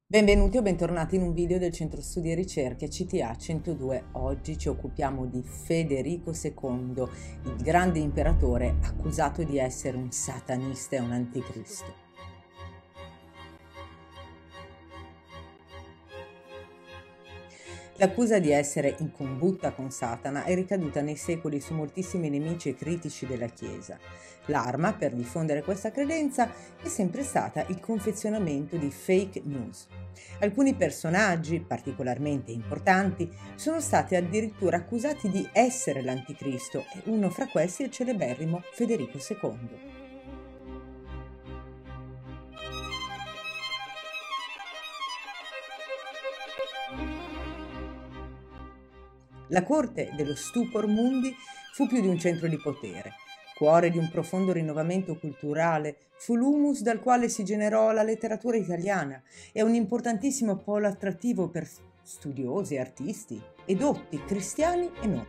Benvenuti o bentornati in un video del Centro Studi e Ricerche CTA 102. Oggi ci occupiamo di Federico II, il grande imperatore accusato di essere un satanista e un anticristo. L'accusa di essere in combutta con Satana è ricaduta nei secoli su moltissimi nemici e critici della Chiesa. L'arma per diffondere questa credenza è sempre stata il confezionamento di fake news. Alcuni personaggi, particolarmente importanti, sono stati addirittura accusati di essere l'anticristo e uno fra questi è il celeberrimo Federico II. La corte dello Stupor Mundi fu più di un centro di potere, cuore di un profondo rinnovamento culturale, fu l'humus dal quale si generò la letteratura italiana e un importantissimo polo attrattivo per studiosi, artisti e dotti, cristiani e non.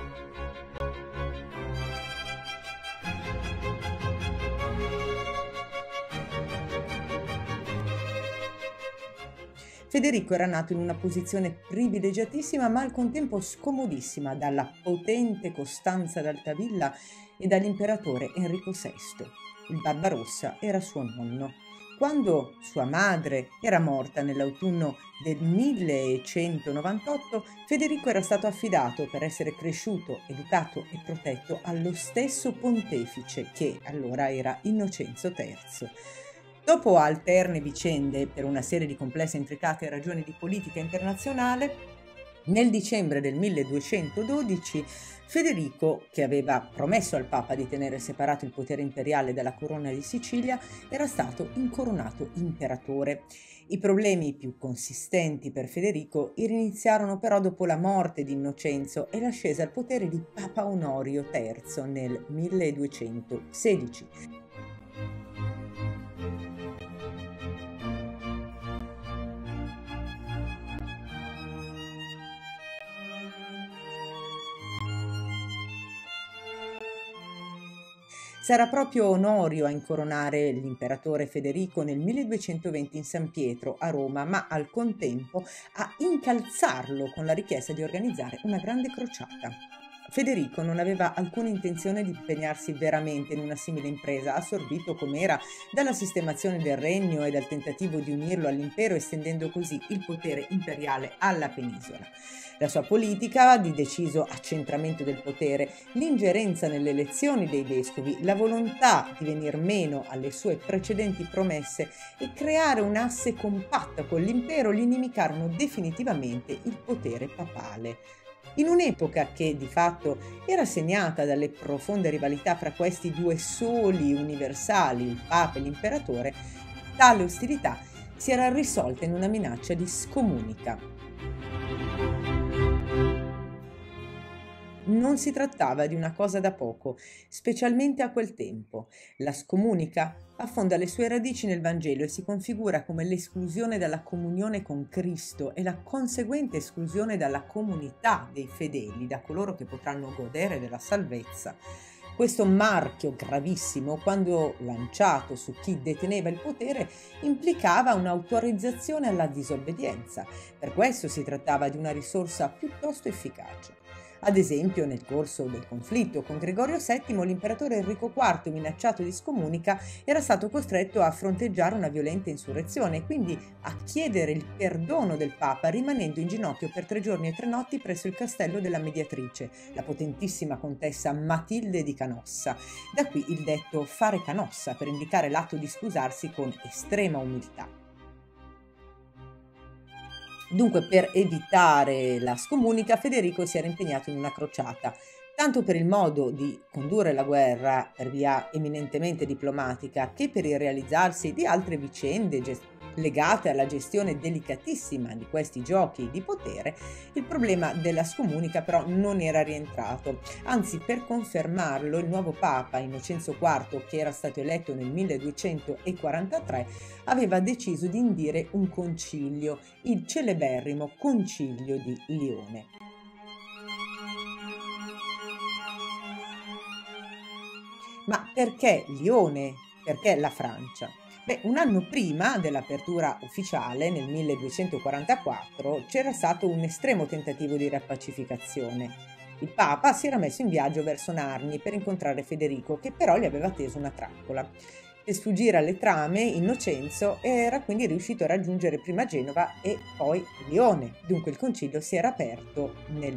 Federico era nato in una posizione privilegiatissima ma al contempo scomodissima dalla potente Costanza d'Altavilla e dall'imperatore Enrico VI. Il Barbarossa era suo nonno. Quando sua madre era morta nell'autunno del 1198, Federico era stato affidato per essere cresciuto, educato e protetto allo stesso pontefice che allora era Innocenzo III. Dopo alterne vicende per una serie di complesse e intricate ragioni di politica internazionale, nel dicembre del 1212 Federico, che aveva promesso al Papa di tenere separato il potere imperiale dalla corona di Sicilia, era stato incoronato imperatore. I problemi più consistenti per Federico iniziarono però dopo la morte di Innocenzo e l'ascesa al potere di Papa Onorio III nel 1216. Sarà proprio Onorio a incoronare l'imperatore Federico nel 1220 in San Pietro a Roma, ma al contempo a incalzarlo con la richiesta di organizzare una grande crociata. Federico non aveva alcuna intenzione di impegnarsi veramente in una simile impresa, assorbito com'era dalla sistemazione del regno e dal tentativo di unirlo all'impero, estendendo così il potere imperiale alla penisola. La sua politica di deciso accentramento del potere, l'ingerenza nelle elezioni dei vescovi, la volontà di venir meno alle sue precedenti promesse e creare un'asse compatta con l'impero gli inimicarono definitivamente il potere papale. In un'epoca che di fatto era segnata dalle profonde rivalità fra questi due soli universali, il Papa e l'imperatore, tale ostilità si era risolta in una minaccia di scomunica. Non si trattava di una cosa da poco, specialmente a quel tempo. La scomunica affonda le sue radici nel Vangelo e si configura come l'esclusione dalla comunione con Cristo e la conseguente esclusione dalla comunità dei fedeli, da coloro che potranno godere della salvezza. Questo marchio gravissimo, quando lanciato su chi deteneva il potere, implicava un'autorizzazione alla disobbedienza. Per questo si trattava di una risorsa piuttosto efficace. Ad esempio, nel corso del conflitto con Gregorio VII, l'imperatore Enrico IV, minacciato di scomunica, era stato costretto a fronteggiare una violenta insurrezione e quindi a chiedere il perdono del Papa, rimanendo in ginocchio per 3 giorni e 3 notti presso il castello della Mediatrice, la potentissima contessa Matilde di Canossa. Da qui il detto fare canossa, per indicare l'atto di scusarsi con estrema umiltà. Dunque, per evitare la scomunica, Federico si era impegnato in una crociata, tanto per il modo di condurre la guerra per via eminentemente diplomatica, che per il realizzarsi di altre vicende legate alla gestione delicatissima di questi giochi di potere. Il problema della scomunica però non era rientrato, anzi, per confermarlo il nuovo Papa Innocenzo IV, che era stato eletto nel 1243, aveva deciso di indire un concilio, il celeberrimo Concilio di Lione. Ma perché Lione? Perché la Francia? Beh, un anno prima dell'apertura ufficiale, nel 1244, c'era stato un estremo tentativo di riappacificazione. Il Papa si era messo in viaggio verso Narni per incontrare Federico, che però gli aveva teso una trappola. Per sfuggire alle trame, Innocenzo era quindi riuscito a raggiungere prima Genova e poi Lione. Dunque il concilio si era aperto nel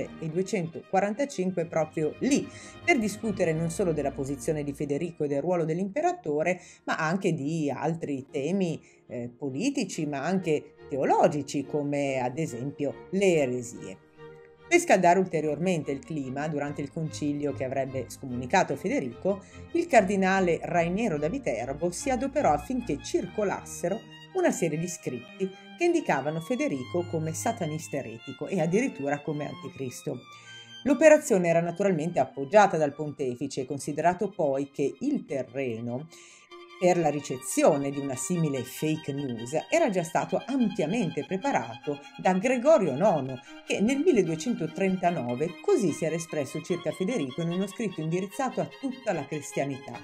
1245 proprio lì, per discutere non solo della posizione di Federico e del ruolo dell'imperatore, ma anche di altri temi politici, ma anche teologici, come ad esempio le eresie. Per scaldare ulteriormente il clima, durante il concilio che avrebbe scomunicato Federico, il cardinale Rainiero da Viterbo si adoperò affinché circolassero una serie di scritti che indicavano Federico come satanista eretico e addirittura come anticristo. L'operazione era naturalmente appoggiata dal pontefice, considerato poi che il terreno per la ricezione di una simile fake news era già stato ampiamente preparato da Gregorio IX, che nel 1239 così si era espresso circa Federico in uno scritto indirizzato a tutta la cristianità.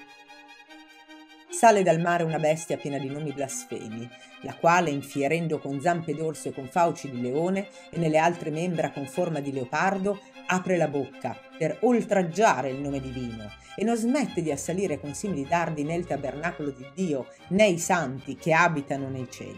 Sale dal mare una bestia piena di nomi blasfemi, la quale, infierendo con zampe d'orso e con fauci di leone e nelle altre membra con forma di leopardo, apre la bocca per oltraggiare il nome divino e non smette di assalire con simili dardi né il tabernacolo di Dio né i santi che abitano nei cieli.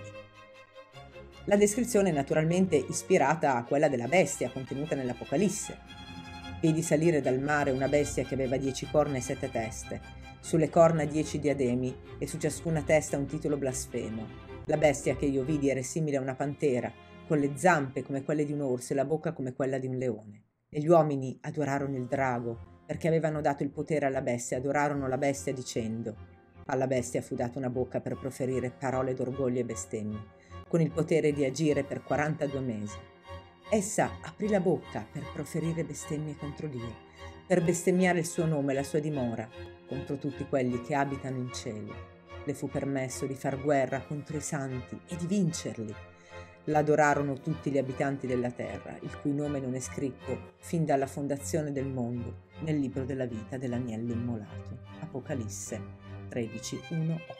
La descrizione è naturalmente ispirata a quella della bestia contenuta nell'Apocalisse. Vedi salire dal mare una bestia che aveva 10 corna e 7 teste, sulle corna 10 diademi e su ciascuna testa un titolo blasfemo. La bestia che io vidi era simile a una pantera, con le zampe come quelle di un orso e la bocca come quella di un leone. E gli uomini adorarono il drago, perché avevano dato il potere alla bestia, adorarono la bestia dicendo: alla bestia fu data una bocca per proferire parole d'orgoglio e bestemmie, con il potere di agire per 42 mesi. Essa aprì la bocca per proferire bestemmie contro Dio, per bestemmiare il suo nome e la sua dimora, contro tutti quelli che abitano in cielo. Le fu permesso di far guerra contro i santi e di vincerli. L'adorarono tutti gli abitanti della terra, il cui nome non è scritto fin dalla fondazione del mondo nel libro della vita dell'agnello immolato. Apocalisse 13, 1, 8.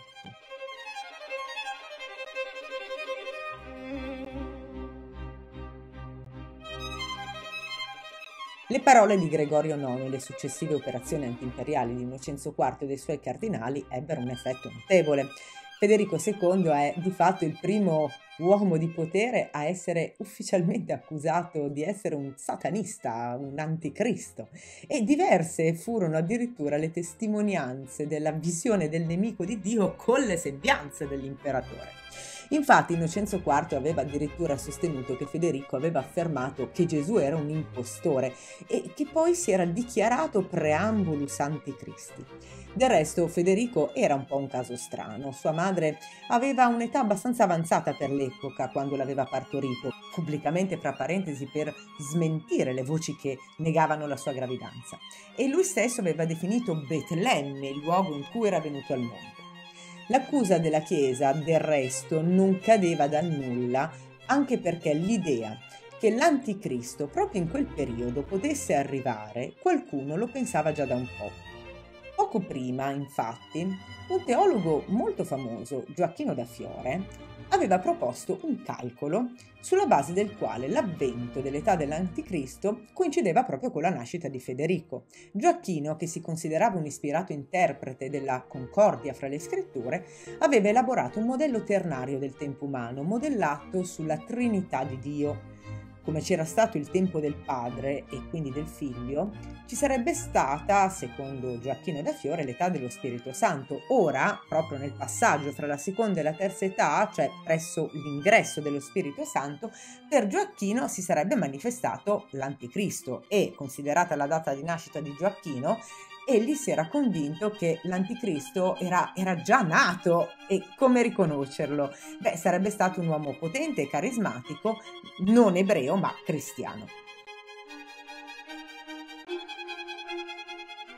Le parole di Gregorio IX e le successive operazioni antiimperiali di Innocenzo IV e dei suoi cardinali ebbero un effetto notevole. Federico II è di fatto il primo uomo di potere a essere ufficialmente accusato di essere un satanista, un anticristo, e diverse furono addirittura le testimonianze della visione del nemico di Dio con le sembianze dell'imperatore. Infatti Innocenzo IV aveva addirittura sostenuto che Federico aveva affermato che Gesù era un impostore e che poi si era dichiarato preambulus anticristi. Del resto Federico era un po' un caso strano. Sua madre aveva un'età abbastanza avanzata per l'epoca quando l'aveva partorito, pubblicamente fra parentesi per smentire le voci che negavano la sua gravidanza. E lui stesso aveva definito Betlemme il luogo in cui era venuto al mondo. L'accusa della Chiesa, del resto, non cadeva dal nulla, anche perché l'idea che l'anticristo proprio in quel periodo potesse arrivare, qualcuno lo pensava già da un po'. Poco prima, infatti, un teologo molto famoso, Gioacchino da Fiore, aveva proposto un calcolo sulla base del quale l'avvento dell'età dell'anticristo coincideva proprio con la nascita di Federico. Gioacchino, che si considerava un ispirato interprete della concordia fra le scritture, aveva elaborato un modello ternario del tempo umano, modellato sulla Trinità di Dio. Come c'era stato il tempo del Padre e quindi del Figlio, ci sarebbe stata, secondo Gioacchino da Fiore, l'età dello Spirito Santo. Ora, proprio nel passaggio fra la seconda e la terza età, cioè presso l'ingresso dello Spirito Santo, per Gioacchino si sarebbe manifestato l'Anticristo e, considerata la data di nascita di Gioacchino, egli si era convinto che l'Anticristo era già nato. E come riconoscerlo? Beh, sarebbe stato un uomo potente e carismatico, non ebreo ma cristiano.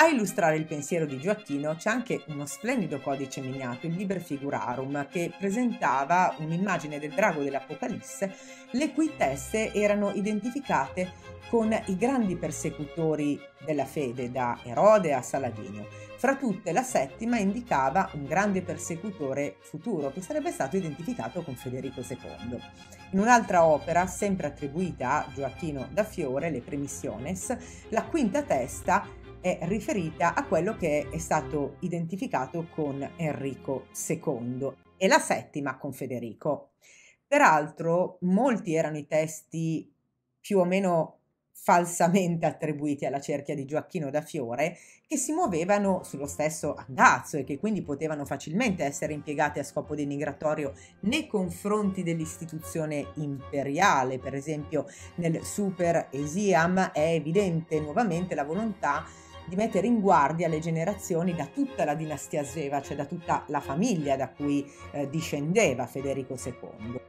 A illustrare il pensiero di Gioacchino c'è anche uno splendido codice miniato, il Liber Figurarum, che presentava un'immagine del drago dell'Apocalisse, le cui teste erano identificate con i grandi persecutori della fede, da Erode a Saladino. Fra tutte, la settima indicava un grande persecutore futuro, che sarebbe stato identificato con Federico II. In un'altra opera, sempre attribuita a Gioacchino da Fiore, Le Premissiones, la quinta testa è riferita a quello che è stato identificato con Enrico II e la settima con Federico. Peraltro, molti erano i testi più o meno falsamente attribuiti alla cerchia di Gioacchino da Fiore, che si muovevano sullo stesso andazzo e che quindi potevano facilmente essere impiegati a scopo denigratorio nei confronti dell'istituzione imperiale. Per esempio, nel Super Esiam è evidente nuovamente la volontà di mettere in guardia le generazioni da tutta la dinastia sveva, cioè da tutta la famiglia da cui discendeva Federico II.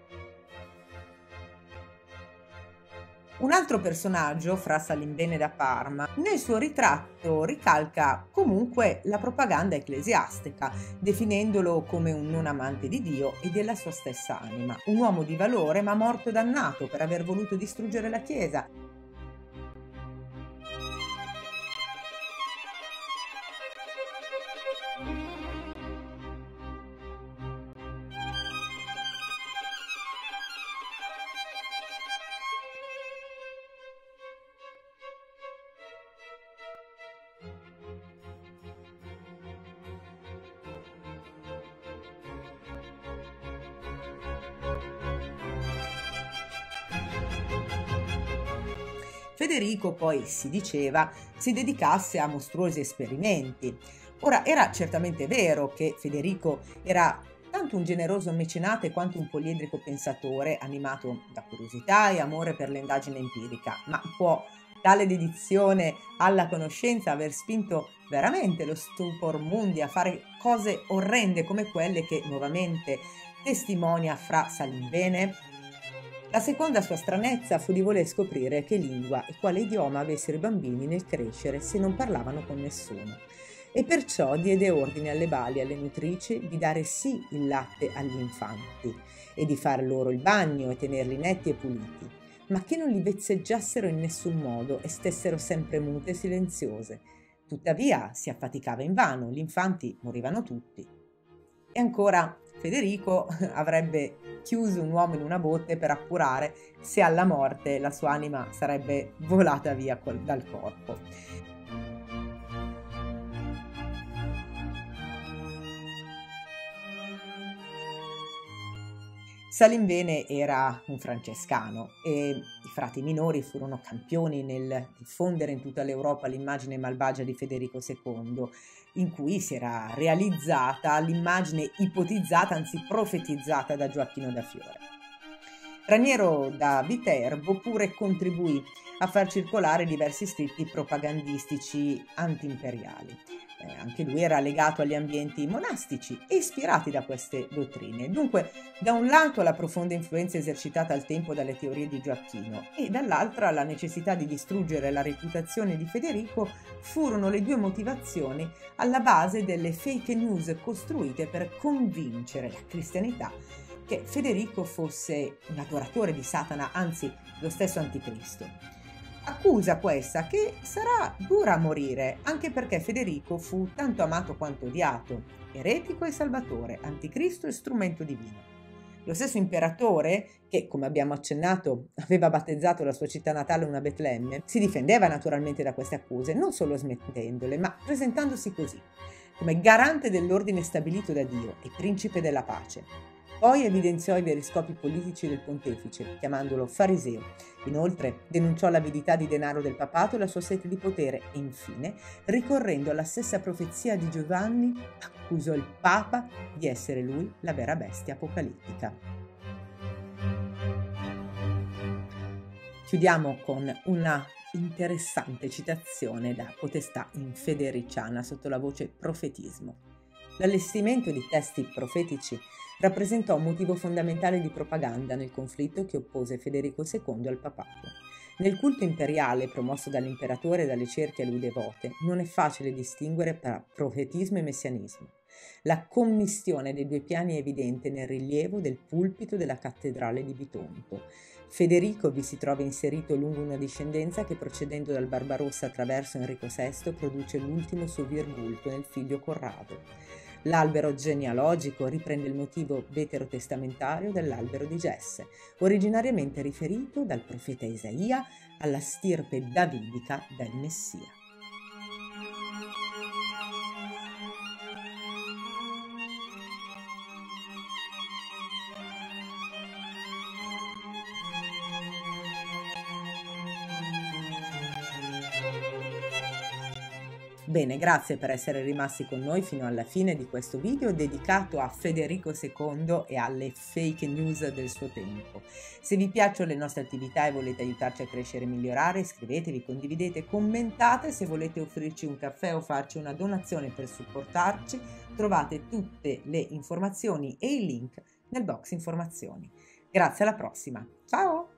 Un altro personaggio, Fra Salimbene da Parma, nel suo ritratto ricalca comunque la propaganda ecclesiastica, definendolo come un non amante di Dio e della sua stessa anima, un uomo di valore ma morto dannato per aver voluto distruggere la Chiesa. Federico poi, si diceva, si dedicasse a mostruosi esperimenti. Ora, era certamente vero che Federico era tanto un generoso mecenate quanto un poliedrico pensatore, animato da curiosità e amore per l'indagine empirica, ma può tale dedizione alla conoscenza aver spinto veramente lo stupor mundi a fare cose orrende come quelle che nuovamente testimonia Fra Salimbene? La seconda sua stranezza fu di voler scoprire che lingua e quale idioma avessero i bambini nel crescere se non parlavano con nessuno. E perciò diede ordine alle bali e alle nutrici di dare sì il latte agli infanti e di far loro il bagno e tenerli netti e puliti, ma che non li vezzeggiassero in nessun modo e stessero sempre mute e silenziose. Tuttavia si affaticava invano, gli infanti morivano tutti. E ancora Federico avrebbe chiuso un uomo in una botte per appurare se alla morte la sua anima sarebbe volata via dal corpo. Salimbene era un francescano e i frati minori furono campioni nel diffondere in tutta l'Europa l'immagine malvagia di Federico II, in cui si era realizzata l'immagine ipotizzata, anzi profetizzata da Gioacchino da Fiore. Raniero da Viterbo pure contribuì a far circolare diversi scritti propagandistici anti-imperiali. Anche lui era legato agli ambienti monastici e ispirati da queste dottrine. Dunque, da un lato la profonda influenza esercitata al tempo dalle teorie di Gioacchino e dall'altra la necessità di distruggere la reputazione di Federico furono le due motivazioni alla base delle fake news costruite per convincere la cristianità che Federico fosse un adoratore di Satana, anzi lo stesso Anticristo. Accusa questa che sarà dura a morire, anche perché Federico fu tanto amato quanto odiato, eretico e salvatore, anticristo e strumento divino. Lo stesso imperatore, che come abbiamo accennato aveva battezzato la sua città natale una Betlemme, si difendeva naturalmente da queste accuse, non solo smettendole, ma presentandosi così, come garante dell'ordine stabilito da Dio e principe della pace. Poi evidenziò i veri scopi politici del pontefice, chiamandolo fariseo. Inoltre denunciò l'avidità di denaro del papato e la sua sete di potere e infine, ricorrendo alla stessa profezia di Giovanni, accusò il papa di essere lui la vera bestia apocalittica. Chiudiamo con una interessante citazione da Potestà infedericiana sotto la voce profetismo. L'allestimento di testi profetici rappresentò un motivo fondamentale di propaganda nel conflitto che oppose Federico II al papato. Nel culto imperiale promosso dall'imperatore e dalle cerchie a lui devote, non è facile distinguere tra profetismo e messianismo. La commistione dei due piani è evidente nel rilievo del pulpito della cattedrale di Bitonto. Federico vi si trova inserito lungo una discendenza che, procedendo dal Barbarossa attraverso Enrico VI, produce l'ultimo suo virgulto nel figlio Corrado. L'albero genealogico riprende il motivo veterotestamentario dell'albero di Gesse, originariamente riferito dal profeta Isaia alla stirpe davidica del Messia. Bene, grazie per essere rimasti con noi fino alla fine di questo video dedicato a Federico II e alle fake news del suo tempo. Se vi piacciono le nostre attività e volete aiutarci a crescere e migliorare, iscrivetevi, condividete, commentate. Se volete offrirci un caffè o farci una donazione per supportarci, trovate tutte le informazioni e i link nel box informazioni. Grazie, alla prossima. Ciao!